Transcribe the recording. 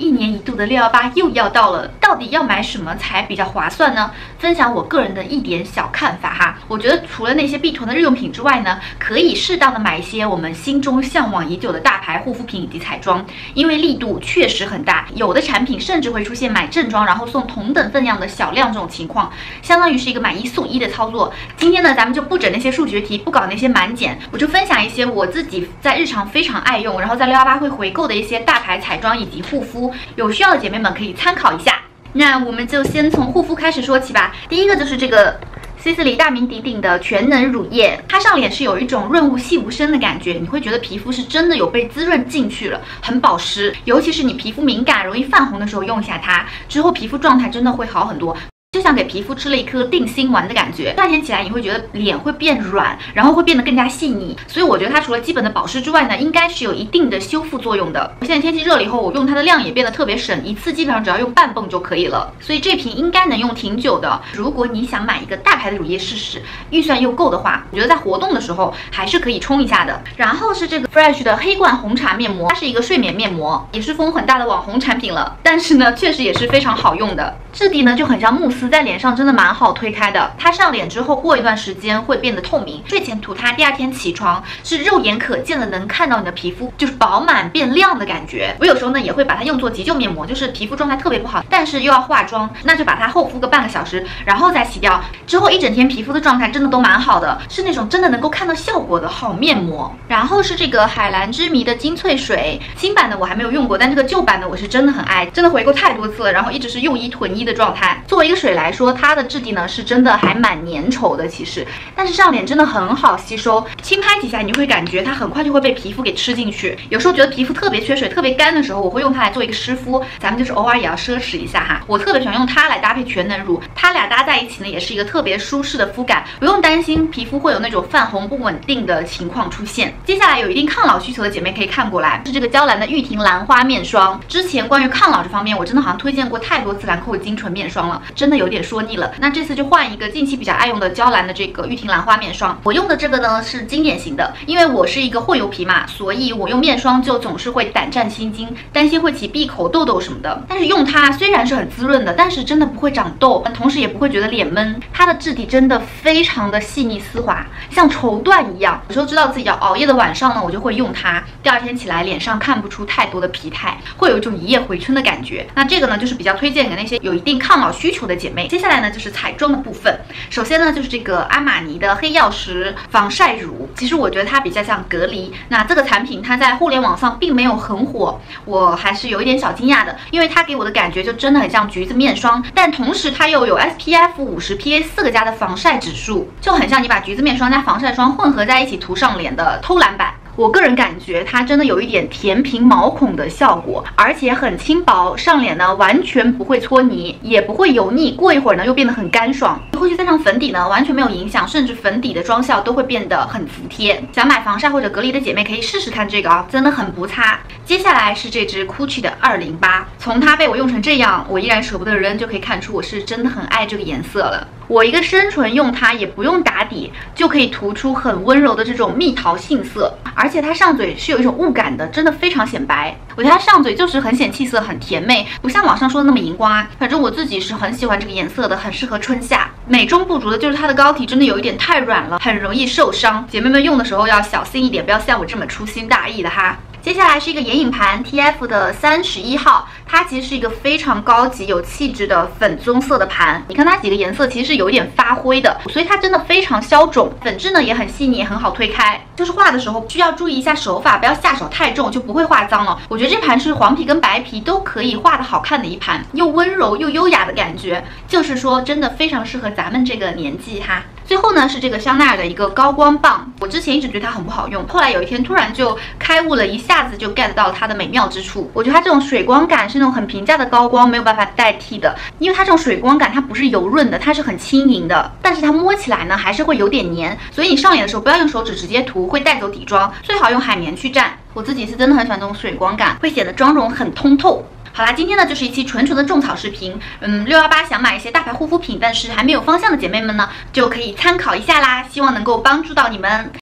一年一度的618又要到了，到底要买什么才比较划算呢？分享我个人的一点小看法哈。我觉得除了那些必囤的日用品之外呢，可以适当的买一些我们心中向往已久的大牌护肤品以及彩妆，因为力度确实很大，有的产品甚至会出现买正装然后送同等分量的小量这种情况，相当于是一个买一送一的操作。今天呢，咱们就不整那些数学题，不搞那些满减，我就分享一些我自己在日常非常爱用，然后在618会回购的一些大牌彩妆以及护肤，有需要的姐妹们可以参考一下。那我们就先从护肤开始说起吧。第一个就是这个希思黎大名鼎鼎的全能乳液，它上脸是有一种润物细无声的感觉，你会觉得皮肤是真的有被滋润进去了，很保湿。尤其是你皮肤敏感、容易泛红的时候，用一下它之后，皮肤状态真的会好很多。就像给皮肤吃了一颗定心丸的感觉，夏天起来你会觉得脸会变软，然后会变得更加细腻。所以我觉得它除了基本的保湿之外呢，应该是有一定的修复作用的。现在天气热了以后，我用它的量也变得特别省，一次基本上只要用半泵就可以了。所以这瓶应该能用挺久的。如果你想买一个大牌的乳液试试，预算又够的话，我觉得在活动的时候还是可以冲一下的。然后是这个 Fresh 的黑罐红茶面膜，它是一个睡眠面膜，也是风很大的网红产品了，但是呢，确实也是非常好用的。质地呢就很像慕斯，在脸上真的蛮好推开的。它上脸之后过一段时间会变得透明，睡前涂它，第二天起床是肉眼可见的能看到你的皮肤就是饱满变亮的感觉。我有时候呢也会把它用作急救面膜，就是皮肤状态特别不好，但是又要化妆，那就把它厚敷个半个小时，然后再洗掉，之后一整天皮肤的状态真的都蛮好的，是那种真的能够看到效果的好面膜。然后是这个海蓝之谜的精粹水，新版的我还没有用过，但这个旧版的我是真的很爱，真的回购太多次了，然后一直是用一囤一的状态。作为一个水来说，它的质地呢是真的还蛮粘稠的其实，但是上脸真的很好吸收，轻拍几下你就会感觉它很快就会被皮肤给吃进去。有时候觉得皮肤特别缺水特别干的时候，我会用它来做一个湿敷，咱们就是偶尔也要奢侈一下哈。我特别喜欢用它来搭配全能乳，它俩搭在一起呢也是一个特别舒适的肤感，不用担心皮肤会有那种泛红不稳定的情况出现。接下来有一定抗老需求的姐妹可以看过来，是这个娇兰的玉婷兰花面霜。之前关于抗老这方面我真的好像推荐过太多次兰蔻的精纯面霜了，真的有点说腻了。那这次就换一个近期比较爱用的娇兰的这个玉婷兰花面霜。我用的这个呢是经典型的，因为我是一个混油皮嘛，所以我用面霜就总是会胆战心惊，担心会起闭口痘痘什么的。但是用它虽然是很滋润的，但是真的不会长痘，同时也不会觉得脸闷。它的质地真的非常的细腻丝滑，像绸缎一样。有时候知道自己要熬夜的晚上呢，我就会用它，第二天起来脸上看不出太多的疲态，会有一种一夜回春的感觉。那这个呢就是比较推荐给那些有一定抗老需求的姐妹。接下来呢就是彩妆的部分，首先呢就是这个阿玛尼的黑曜石防晒乳，其实我觉得它比较像隔离。那这个产品它在互联网上并没有很火，我还是有一点小惊讶的，因为它给我的感觉就真的很像橘子面霜，但同时它又有 SPF 50 PA 4个加的防晒指数，就很像你把橘子面霜加防晒霜混合在一起涂上脸的偷懒版。我个人感觉它真的有一点填平毛孔的效果，而且很轻薄，上脸呢完全不会搓泥，也不会油腻，过一会儿呢又变得很干爽。后续再上粉底呢完全没有影响，甚至粉底的妆效都会变得很服帖。想买防晒或者隔离的姐妹可以试试看这个啊，真的很不差。接下来是这支 GUCCI 的208，从它被我用成这样，我依然舍不得扔，就可以看出我是真的很爱这个颜色了。我一个深唇用它也不用打底，就可以涂出很温柔的这种蜜桃杏色，而且它上嘴是有一种雾感的，真的非常显白。我觉得它上嘴就是很显气色，很甜妹，不像网上说的那么荧光啊。反正我自己是很喜欢这个颜色的，很适合春夏。美中不足的就是它的膏体真的有一点太软了，很容易受伤。姐妹们用的时候要小心一点，不要像我这么粗心大意的哈。接下来是一个眼影盘 TF 的31号，它其实是一个非常高级有气质的粉棕色的盘。你看它几个颜色其实是有一点发灰的，所以它真的非常消肿，粉质呢也很细腻，很好推开。就是画的时候需要注意一下手法，不要下手太重，就不会画脏了。我觉得这盘是黄皮跟白皮都可以画的好看的一盘，又温柔又优雅的感觉，就是说真的非常适合咱们这个年纪哈。最后呢是这个香奈儿的一个高光棒，我之前一直觉得它很不好用，后来有一天突然就开悟了，一下子就 get 到它的美妙之处。我觉得它这种水光感是那种很平价的高光没有办法代替的，因为它这种水光感它不是油润的，它是很轻盈的，但是它摸起来呢还是会有点黏，所以你上脸的时候不要用手指直接涂，会带走底妆，最好用海绵去蘸。我自己是真的很喜欢这种水光感，会显得妆容很通透。好啦，今天呢就是一期纯纯的种草视频。618想买一些大牌护肤品，但是还没有方向的姐妹们呢，就可以参考一下啦，希望能够帮助到你们。